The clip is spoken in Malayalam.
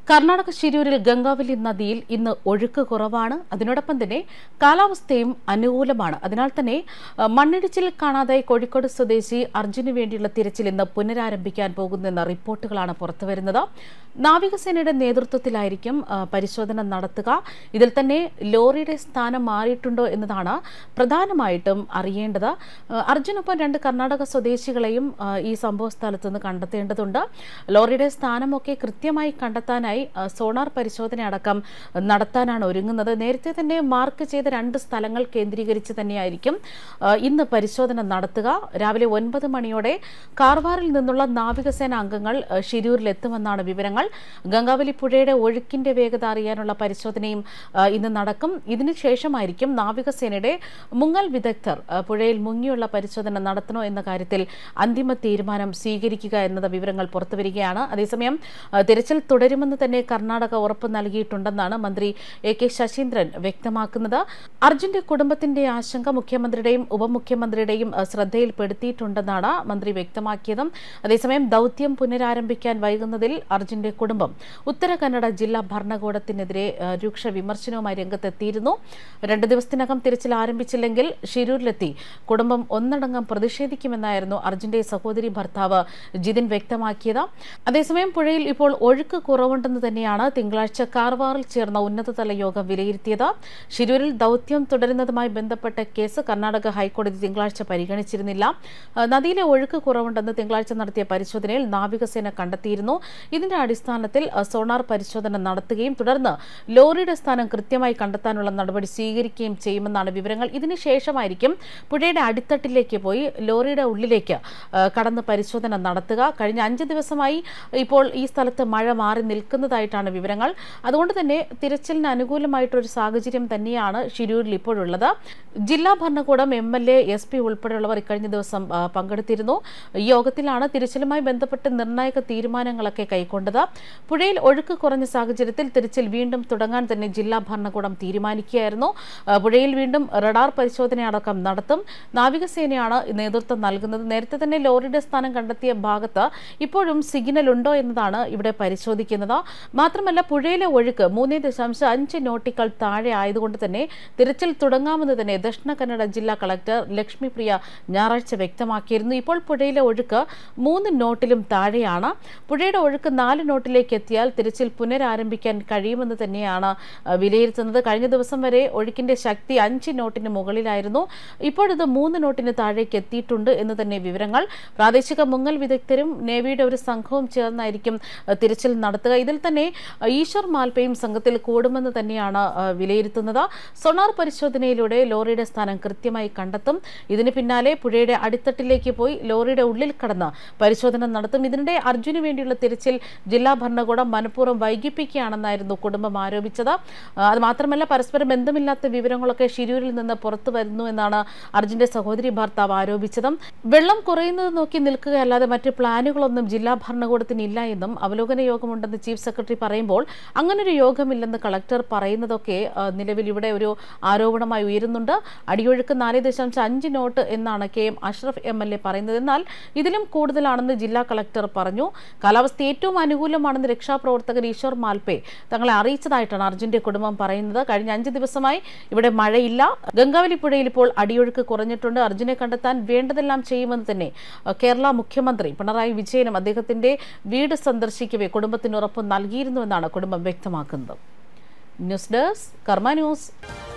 കർണാടക ശിരൂരിൽ ഗംഗാവലി നദിയിൽ ഇന്ന് ഒഴുക്ക് കുറവാണ്. അതിനോടൊപ്പം തന്നെ കാലാവസ്ഥയും അനുകൂലമാണ്. അതിനാൽ തന്നെ മണ്ണിടിച്ചിൽ കാണാതായി കോഴിക്കോട് സ്വദേശി അർജുന് വേണ്ടിയുള്ള തിരച്ചിൽ ഇന്ന് പുനരാരംഭിക്കാൻ പോകുന്നെന്ന റിപ്പോർട്ടുകളാണ് പുറത്തുവരുന്നത്. നാവികസേനയുടെ നേതൃത്വത്തിലായിരിക്കും പരിശോധന നടത്തുക. ഇതിൽ തന്നെ ലോറിയുടെ സ്ഥാനം മാറിയിട്ടുണ്ടോ എന്നതാണ് പ്രധാനമായിട്ടും അറിയേണ്ടത്. അർജുനൊപ്പം 2 കർണാടക സ്വദേശികളെയും ഈ സംഭവ സ്ഥലത്ത് നിന്ന് കണ്ടെത്തേണ്ടതുണ്ട്. ലോറിയുടെ സ്ഥാനമൊക്കെ കൃത്യമായി കണ്ടെത്താനായി സോണാർ പരിശോധന അടക്കം നടത്താനാണ് ഒരുങ്ങുന്നത്. നേരത്തെ തന്നെ മാർക്ക് ചെയ്ത 2 സ്ഥലങ്ങൾ കേന്ദ്രീകരിച്ച് തന്നെയായിരിക്കും ഇന്ന് പരിശോധന നടത്തുക. രാവിലെ 9 മണിയോടെ കാർവാറിൽ നിന്നുള്ള നാവികസേന അംഗങ്ങൾ ശിരൂരിലെത്തുമെന്നാണ് വിവരങ്ങൾ. ഗംഗാവലി പുഴയുടെ ഒഴുക്കിന്റെ വേഗത അറിയാനുള്ള പരിശോധനയും ഇന്ന് നടക്കും. ഇതിനുശേഷമായിരിക്കും നാവികസേനയുടെ മുങ്ങൽ വിദഗ്ധർ പുഴയിൽ മുങ്ങിയുള്ള പരിശോധന നടത്തണോ എന്ന കാര്യത്തിൽ അന്തിമ തീരുമാനം സ്വീകരിക്കുക എന്നത് വിവരങ്ങൾ പുറത്തുവരികയാണ്. അതേസമയം തിരച്ചിൽ തുടരുമെന്ന് തന്നെ കർണാടക ഉറപ്പ് നൽകിയിട്ടുണ്ടെന്നാണ് മന്ത്രി AK ശശീന്ദ്രൻ വ്യക്തമാക്കുന്നത്. അർജുന്റെ കുടുംബത്തിന്റെ ആശങ്ക മുഖ്യമന്ത്രിയുടെയും ഉപമുഖ്യമന്ത്രിയുടെയും ശ്രദ്ധയിൽപ്പെടുത്തിയിട്ടുണ്ടെന്നാണ് മന്ത്രി വ്യക്തമാക്കിയത്. അതേസമയം ദൌത്യം പുനരാരംഭിക്കാൻ വൈകുന്നതിൽ അർജുന്റെ കുടുംബം ഉത്തര കന്നഡ ജില്ലാ ഭരണകൂടത്തിനെതിരെ രൂക്ഷ വിമർശനവുമായി രംഗത്തെത്തിയിരുന്നു. 2 ദിവസത്തിനകം തിരച്ചിൽ ആരംഭിച്ചില്ലെങ്കിൽ ശിരൂരിലെത്തി കുടുംബം ഒന്നടങ്കം പ്രതിഷേധിക്കുമെന്നായിരുന്നു അർജുന്റെ സഹോദരി ഭർത്താവ് ജിതിൻ വ്യക്തമാക്കിയത്. അതേസമയം പുഴയിൽ ഇപ്പോൾ ഒഴുക്ക് കുറവുണ്ടെന്ന് തന്നെയാണ് തിങ്കളാഴ്ച കാർവാറിൽ ചേർന്ന ഉന്നതതല യോഗം വിലയിരുത്തിയത്. ശിരൂരിൽ ദൌത്യം തുടരുന്നതുമായി ബന്ധപ്പെട്ട കേസ് കർണാടക ഹൈക്കോടതി തിങ്കളാഴ്ച പരിഗണിച്ചിരുന്നില്ല. നദിയിലെ ഒഴുക്ക് കുറവുണ്ടെന്ന് തിങ്കളാഴ്ച നടത്തിയ പരിശോധനയിൽ നാവികസേന കണ്ടെത്തിയിരുന്നു. ഇതിന്റെ അടിസ്ഥാനത്തിൽ സോണാർ പരിശോധന നടത്തുകയും തുടർന്ന് ലോറിയുടെ സ്ഥാനം കൃത്യമായി കണ്ടെത്താനുള്ള നടപടി സ്വീകരിക്കുകയും ചെയ്യുമെന്നാണ് വിവരങ്ങൾ. ഇതിനുശേഷമായിരിക്കും പുഴയുടെ അടിത്തട്ടിലേക്ക് പോയി ലോറിയുടെ ഉള്ളിലേക്ക് കടന്ന് പരിശോധന നടത്തുക. കഴിഞ്ഞ 5 ദിവസമായി ഇപ്പോൾ ഈ സ്ഥലത്ത് മഴ മാറി നിൽക്കുന്നതായിട്ടാണ് വിവരങ്ങൾ. അതുകൊണ്ട് തന്നെ തിരച്ചിലിന് അനുകൂലമായിട്ടൊരു സാഹചര്യം തന്നെയാണ് ശിരൂരിൽ ഇപ്പോഴുള്ളത്. ജില്ലാ ഭരണകൂടം MLA SP ഉൾപ്പെടെയുള്ളവർ ഇക്കഴിഞ്ഞ ദിവസം പങ്കെടുത്തിരുന്നു. ഈ യോഗത്തിലാണ് തിരച്ചിലുമായി ബന്ധപ്പെട്ട് നിർണായക തീരുമാനങ്ങളൊക്കെ കൈക്കൊണ്ടത്. പുഴയിൽ ഒഴുക്ക് കുറഞ്ഞ സാഹചര്യത്തിൽ തിരച്ചിൽ വീണ്ടും തുടങ്ങാൻ തന്നെ ജില്ലാ ഭരണകൂടം തീരുമാനിക്കുകയായിരുന്നു. പുഴയിൽ വീണ്ടും റഡാർ പരിശോധനയടക്കം നടത്തും. നാവികസേനയാണ് നേതൃത്വം നൽകുന്നത്. നേരത്തെ തന്നെ ലോറിയുടെ സ്ഥാനം കണ്ടെത്തിയ ഭാഗത്ത് ഇപ്പോഴും സിഗ്നൽ ഉണ്ടോ എന്നതാണ് ഇവിടെ പരിശോധിക്കുന്നത്. മാത്രമല്ല പുഴയിലെ ഒഴുക്ക് 3.5 നോട്ടിക്കൽ താഴെ ആയതുകൊണ്ട് തന്നെ തിരച്ചിൽ തുടങ്ങാമെന്ന് തന്നെ ദക്ഷിണ കന്നഡ ജില്ലാ കളക്ടർ ലക്ഷ്മിപ്രിയ ഞായറാഴ്ച വ്യക്തമാക്കിയിരുന്നു. ഇപ്പോൾ പുഴയിലെ ഒഴുക്ക് 3 നോട്ടിലും താഴെയാണ്. പുഴയുടെ ഒഴുക്ക് 4 നോട്ടിലേക്ക് എത്തിയാൽ തിരച്ചിൽ പുനരാരംഭിക്കാൻ കഴിയുമെന്ന് തന്നെയാണ് വിലയിരുത്തുന്നത്. കഴിഞ്ഞ ദിവസം വരെ ഒഴുക്കിന്റെ ശക്തി 5 നോട്ടിന് മുകളിലായിരുന്നു. ഇപ്പോഴിത് 3 നോട്ടിന് താഴേക്ക് എത്തിയിട്ടുണ്ട് എന്ന് തന്നെ വിവരങ്ങൾ. പ്രാദേശിക മുങ്ങൽ വിദഗ്ധരും നേവിയുടെ ഒരു സംഘവും ചേർന്നായിരിക്കും തിരച്ചിൽ നടത്തുക. ഇതിൽ തന്നെ ഈശ്വർ മാൽപ്പയും സംഘത്തിൽ കൂടുമെന്ന് തന്നെയാണ് വിലയിരുത്തുന്നത്. സോണാർ പരിശോധനയിലൂടെ ലോറിയുടെ സ്ഥാനം കൃത്യമായി കണ്ടെത്തും. ഇതിന് പിന്നാലെ പുഴയുടെ അടിത്തട്ടിലേക്ക് പോയി ലോറിയുടെ ഉള്ളിൽ കടന്ന് പരിശോധന നടത്തും. ഇതിനിടെ അർജുന് വേണ്ടിയുള്ള തിരച്ചിൽ ജില്ലാ ഭരണകൂടം മനഃപൂർവ്വം വൈകിപ്പിക്കുകയാണെന്നായിരുന്നു കുടുംബം ആരോപിച്ചത്. അത് മാത്രമല്ല പരസ്പരം ബന്ധമില്ലാത്ത വിവരങ്ങളൊക്കെ ശിരൂരിൽ നിന്ന് പുറത്തു വരുന്നു എന്നാണ് അർജുന്റെ സഹോദരി ഭർത്താവ് ആരോപിച്ചത്. വെള്ളം കുറയുന്നത് നോക്കി നിൽക്കുകയല്ലാതെ മറ്റ് പ്ലാനുകളൊന്നും ജില്ലാ ഭരണകൂടത്തിന് ഇല്ല എന്നും അവലോകന യോഗമുണ്ടെന്ന് ചീഫ് സെക്രട്ടറി പറയുമ്പോൾ അങ്ങനൊരു യോഗമില്ലെന്ന് കളക്ടർ പറയുന്നതൊക്കെ നിലവിൽ ഇവിടെ ഒരു ആരോപണമായി ഉയരുന്നുണ്ട്. അടിയൊഴുക്ക് 4.5 നോട്ട് എന്നാണ് KM അഷ്റഫ് MLA പറയുന്നത്. എന്നാൽ ഇതിലും കൂടുതലാണെന്ന് ജില്ലാ കളക്ടർ പറഞ്ഞു. കാലാവസ്ഥ ഏറ്റവും അനുകൂലമാണെന്ന് രക്ഷാപ്രവർത്തകർ ഈശ്വർ മാൽപ്പെ തങ്ങളെ അറിയിച്ചതായിട്ടാണ് അർജുന്റെ കുടുംബം പറയുന്നത്. കഴിഞ്ഞ 5 ദിവസമായി ഇവിടെ മഴയില്ല. ഗംഗാവലി പുഴയിൽ ഇപ്പോൾ അടിയൊഴുക്ക് കുറഞ്ഞിട്ടുണ്ട്. അർജുനെ കണ്ടെത്താൻ വേണ്ടതെല്ലാം ചെയ്യുമെന്ന് തന്നെ കേരള മുഖ്യമന്ത്രി പിണറായി വിജയനും അദ്ദേഹത്തിന്റെ വീട് സന്ദർശിക്കവേ കുടുംബത്തിന് ഉറപ്പ് നൽകിയിരുന്നുവെന്നാണ് കുടുംബം വ്യക്തമാക്കുന്നത്. News desk Karma news.